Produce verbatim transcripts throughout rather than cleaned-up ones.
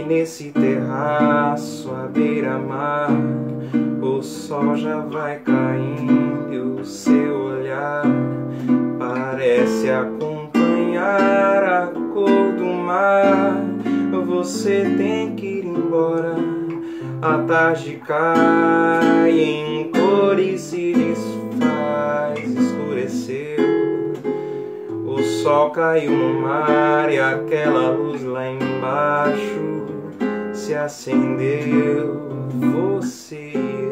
nesse terraço à beira-mar, o sol já vai caindo e o seu olhar parece acompanhar a cor do mar. Você tem que ir embora, a tarde cai em cores, se desfaz, escureceu. O sol caiu no mar e aquela luz lá embaixo se acendeu. Você e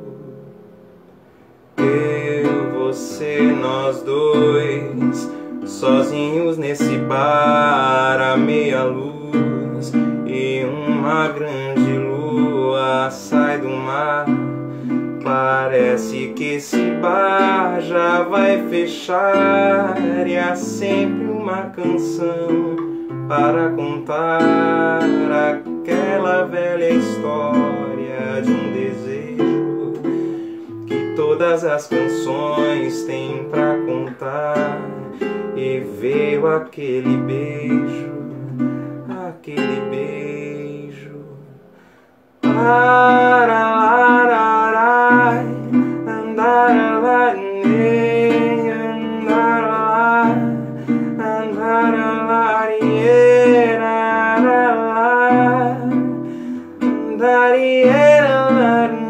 eu, eu, você, nós dois, sozinhos nesse bar à meia luz, e uma grande lua sai do mar. Parece que esse bar já vai fechar, e há sempre uma canção para contar aquela velha história de um desejo que todas as canções têm pra contar. E veio aquele beijo, aquele beijo, para Daddy,